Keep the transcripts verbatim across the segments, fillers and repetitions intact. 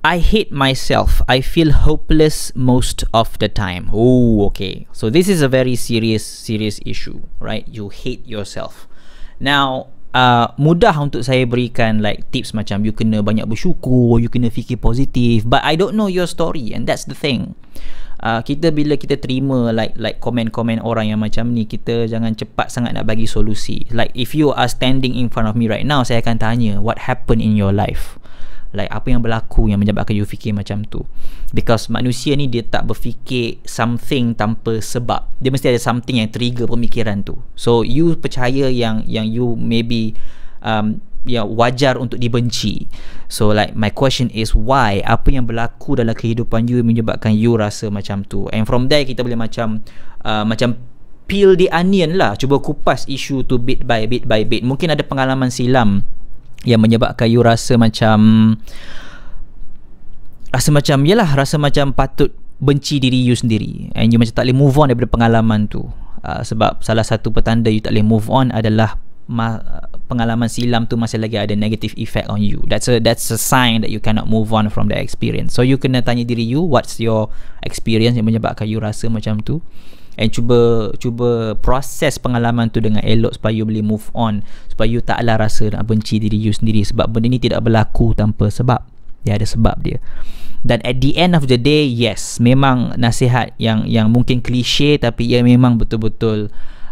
I hate myself. I feel hopeless most of the time. Oh, okay. So this is a very serious, serious issue, right? You hate yourself. Now, uh, mudah untuk saya berikan like tips macam you kena banyak bersyukur, you kena fikir positif. But I don't know your story, and that's the thing. Uh, kita bila kita terima like like komen-komen orang yang macam ni, kita jangan cepat sangat nak bagi solusi. Like if you are standing in front of me right now, saya akan tanya what happened in your life. Like apa yang berlaku yang menyebabkan you fikir macam tu. Because manusia ni dia tak berfikir something tanpa sebab. Dia mesti ada something yang trigger pemikiran tu. So you percaya yang yang you maybe um, yang wajar untuk dibenci. So like my question is why? Apa yang berlaku dalam kehidupan you menyebabkan you rasa macam tu? And from there kita boleh macam uh, macam peel the onion lah. Cuba kupas isu tu bit by bit by bit. Mungkin ada pengalaman silam yang menyebabkan you rasa macam rasa macam yalah rasa macam patut benci diri you sendiri, and you macam tak boleh move on daripada pengalaman tu. Uh, sebab salah satu petanda you tak boleh move on adalah ma- pengalaman silam tu masih lagi ada negative effect on you. That's a that's a sign that you cannot move on from the experience. So you kena tanya diri you, what's your experience yang menyebabkan you rasa macam tu, and cuba cuba proses pengalaman tu dengan elok supaya you boleh move on, supaya you taklah rasa nak benci diri you sendiri. Sebab benda ni tidak berlaku tanpa sebab. Dia ada sebab dia. Dan at the end of the day, yes, memang nasihat yang yang mungkin klise, tapi ia memang betul-betul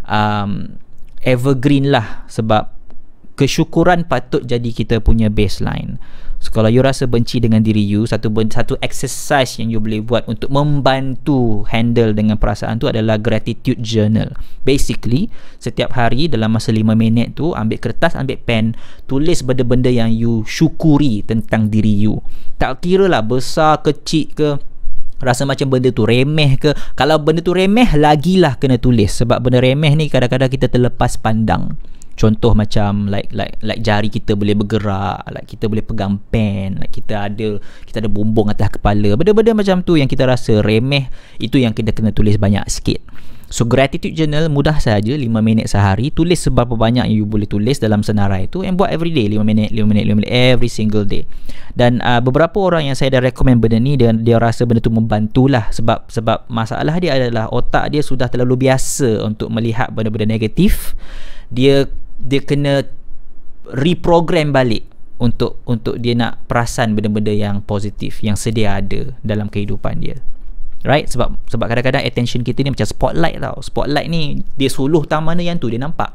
um, evergreen lah. Sebab kesyukuran patut jadi kita punya baseline. So kalau you rasa benci dengan diri you, satu satu exercise yang you boleh buat untuk membantu handle dengan perasaan tu adalah gratitude journal. Basically, setiap hari dalam masa lima minit tu, ambil kertas, ambil pen, tulis benda-benda yang you syukuri tentang diri you. Tak kira lah besar, kecil ke, rasa macam benda tu remeh ke. Kalau benda tu remeh, lagilah kena tulis. Sebab benda remeh ni kadang-kadang kita terlepas pandang. Contoh macam like like like jari kita boleh bergerak, like kita boleh pegang pen, like kita ada kita ada bumbung atas kepala. Benda-benda macam tu yang kita rasa remeh, itu yang kita kena tulis banyak sikit. So gratitude journal mudah saja, lima minit sehari. Tulis seberapa banyak yang you boleh tulis dalam senarai tu, and buat every day lima minit, lima minit, lima minit every single day. Dan uh, beberapa orang yang saya dah recommend benda ni, dia dia rasa benda tu membantulah. Sebab sebab masalah dia adalah otak dia sudah terlalu biasa untuk melihat benda-benda negatif. Dia dia kena reprogram balik untuk untuk dia nak perasan benda-benda yang positif yang sedia ada dalam kehidupan dia. Right? Sebab sebab kadang-kadang attention kita ni macam spotlight tau. Spotlight ni dia suluh tang mana yang tu dia nampak.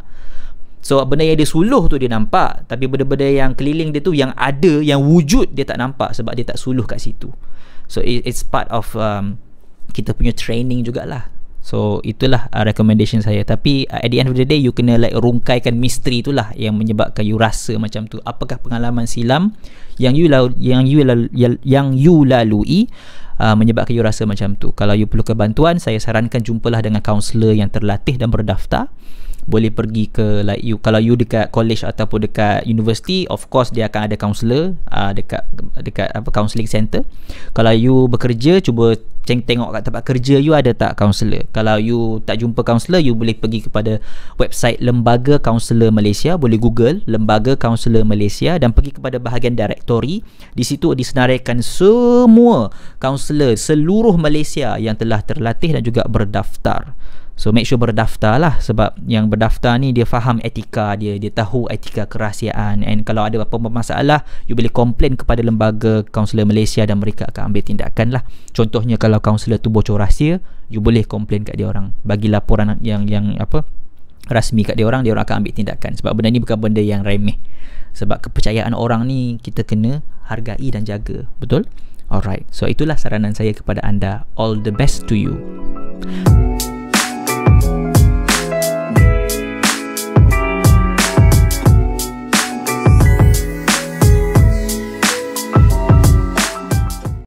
So benda yang dia suluh tu dia nampak, tapi benda-benda yang keliling dia tu, yang ada, yang wujud, dia tak nampak sebab dia tak suluh kat situ. So it, it's part of um, kita punya training jugalah. So itulah uh, recommendation saya. Tapi uh, at the end of the day, you kena like rungkaikan misteri itulah yang menyebabkan you rasa macam tu. Apakah pengalaman silam yang you lalu, yang you lalu, yang you lalui uh, menyebabkan you rasa macam tu. Kalau you perlukan bantuan, saya sarankan jumpalah dengan kaunselor yang terlatih dan berdaftar. Boleh pergi ke like you, kalau you dekat college ataupun dekat university, of course dia akan ada kaunselor uh, dekat dekat apa counselling center. Kalau you bekerja, cuba tengok kat tempat kerja you ada tak kaunselor. Kalau you tak jumpa kaunselor, you boleh pergi kepada website Lembaga Kaunselor Malaysia. Boleh Google Lembaga Kaunselor Malaysia dan pergi kepada bahagian directory. Di situ disenaraikan semua kaunselor seluruh Malaysia yang telah terlatih dan juga berdaftar. So make sure berdaftar lah, sebab yang berdaftar ni dia faham etika dia, dia tahu etika kerahsiaan, and kalau ada apa-apa masalah, you boleh komplain kepada Lembaga Kaunselor Malaysia dan mereka akan ambil tindakan lah. Contohnya kalau kaunselor tu bocor rahsia, you boleh komplain kat dia orang, bagi laporan yang yang apa rasmi kat dia orang, dia orang akan ambil tindakan. Sebab benda ni bukan benda yang remeh. Sebab kepercayaan orang ni kita kena hargai dan jaga. Betul? Alright. So itulah saranan saya kepada anda. All the best to you.